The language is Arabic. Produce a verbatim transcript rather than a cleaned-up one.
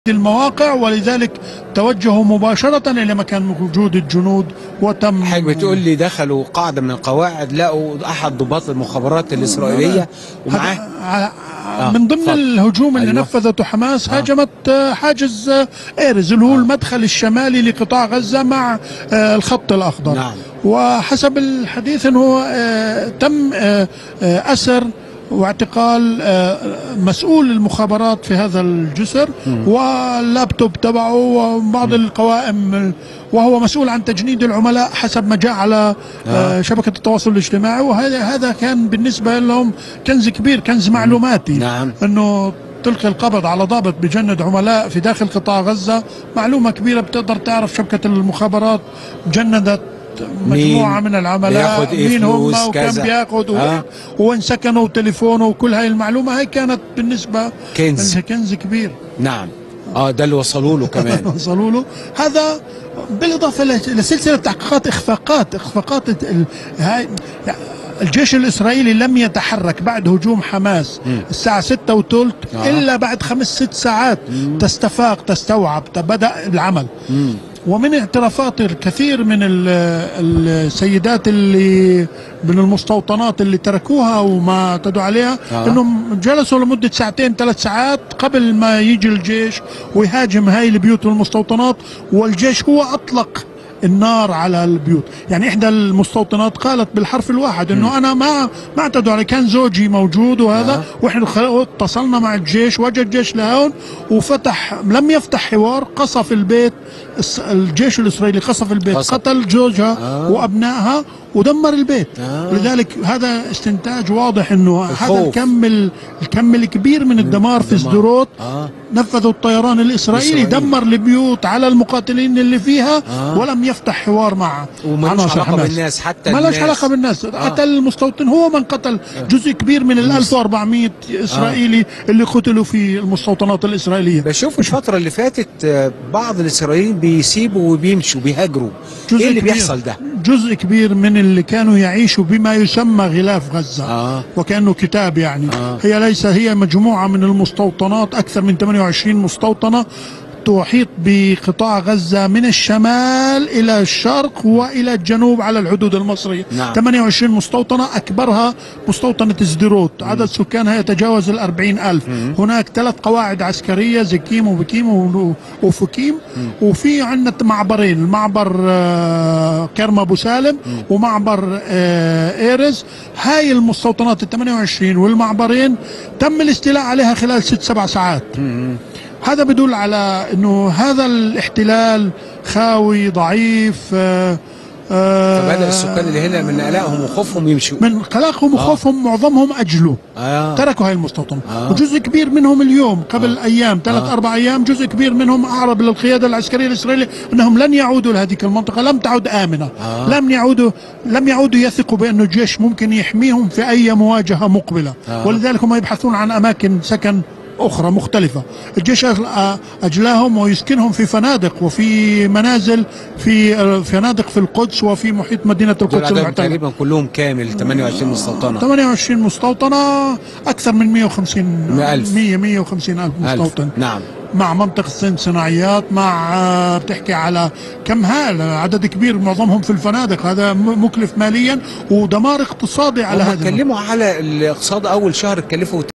المواقع، ولذلك توجهوا مباشرة إلى مكان وجود الجنود وتم. حضرتك بتقول لي دخلوا قاعدة من القواعد لقوا أحد ضباط المخابرات الإسرائيلية ومعاه آه من ضمن فضل. الهجوم اللي أيوة. نفذته حماس آه. هاجمت حاجز إيرز اللي هو آه. المدخل الشمالي لقطاع غزة مع آه الخط الأخضر. نعم. وحسب الحديث أنه آه تم آه آه أسر واعتقال مسؤول المخابرات في هذا الجسر واللابتوب تبعه وبعض القوائم، وهو مسؤول عن تجنيد العملاء حسب ما جاء على آه. شبكة التواصل الاجتماعي. وهذا هذا كان بالنسبة لهم كنز كبير، كنز معلوماتي. نعم. انه تلقي القبض على ضابط بجند عملاء في داخل قطاع غزة معلومة كبيرة، بتقدر تعرف شبكة المخابرات جندت مجموعة من العملاء إيه مين هم وكم بياخذ آه. وين سكنوا وتليفونه وكل هاي المعلومة. هاي كانت بالنسبة كنز كنز كبير. نعم. اه ده اللي وصلوا له كمان وصلوا له هذا، بالاضافه لسلسله تحقيقات اخفاقات اخفاقات هاي. الجيش الاسرائيلي لم يتحرك بعد هجوم حماس مم. الساعه ستة وثلث آه. الا بعد خمس ست ساعات مم. تستفاق تستوعب بدا العمل. مم. ومن اعترافات الكثير من السيدات اللي من المستوطنات اللي تركوها وما اعتدوا عليها آه. انهم جلسوا لمده ساعتين ثلاث ساعات قبل ما يجي الجيش ويهاجم هاي البيوت والمستوطنات، والجيش هو اطلق النار على البيوت. يعني احدى المستوطنات قالت بالحرف الواحد انه انا ما ما اعتدوا علي، كان زوجي موجود وهذا آه. واحنا اتصلنا مع الجيش، وجه الجيش لهون وفتح، لم يفتح حوار، قصف البيت. الجيش الاسرائيلي قصف البيت، قصف. قتل زوجها آه. وابنائها ودمر البيت. آه. لذلك هذا استنتاج واضح انه هذا الكم الكم الكبير من الدمار في سديروت آه. نفذوا الطيران الاسرائيلي إسرائيل. دمر البيوت على المقاتلين اللي فيها آه. ولم يفتح حوار مع ومالوش علاقه بالناس، حتى ما لهش علاقه بالناس. آه. قتل المستوطن، هو من قتل جزء كبير من ال ألف وأربعمئة اسرائيلي آه. اللي قتلوا في المستوطنات الاسرائيليه. بشوف الفتره اللي فاتت بعض الاسرائيليين بيسيبوا وبيمشوا بيهاجروا، ايه اللي بيحصل ده؟ جزء كبير من اللي كانوا يعيشوا بما يسمى غلاف غزة آه. وكأنه كتاب يعني آه. هي ليس هي مجموعة من المستوطنات، أكثر من ثمانية وعشرين مستوطنة تحيط بقطاع غزة من الشمال إلى الشرق وإلى الجنوب على الحدود المصرية. نعم. ثمانية وعشرين مستوطنة، أكبرها مستوطنة سديروت عدد سكانها يتجاوز الأربعين ألف. مم. هناك ثلاث قواعد عسكرية، زكيم وبكيم وفكيم. مم. وفي عندنا معبرين، المعبر كرم أبو سالم مم. ومعبر إيرز. هاي المستوطنات ال ثمانية وعشرين والمعبرين تم الاستيلاء عليها خلال ست سبع ساعات. مم. هذا بدل على انه هذا الاحتلال خاوي ضعيف. آآ آآ فبدأ السكان اللي هنا من قلقهم وخوفهم يمشوا، من قلقهم وخوفهم آه. معظمهم اجلوا آه. تركوا هاي المستوطنة آه. وجزء كبير منهم اليوم قبل آه. ايام ثلاث آه. اربع ايام جزء كبير منهم اعرب للقيادة العسكرية الاسرائيلية انهم لن يعودوا لهذيك المنطقة، لم تعد امنة آه. لم يعودوا لم يعودوا يثقوا بانه الجيش ممكن يحميهم في اي مواجهة مقبلة آه. ولذلك هم يبحثون عن اماكن سكن أخرى مختلفة. الجيش أجلاهم ويسكنهم في فنادق وفي منازل، في فنادق في القدس وفي محيط مدينة القدس المحتلة. تقريبا كلهم كامل ثمانية وعشرين مستوطنة. ثمانية وعشرين مستوطنة، أكثر من مئة وخمسين ألف مئة مئة وخمسين ألف مستوطن. نعم. مع منطقة صناعيات، مع بتحكي على كم هال عدد كبير معظمهم في الفنادق. هذا مكلف ماليا ودمار اقتصادي على هذا. اتكلموا على الاقتصاد، أول شهر اتكلفوا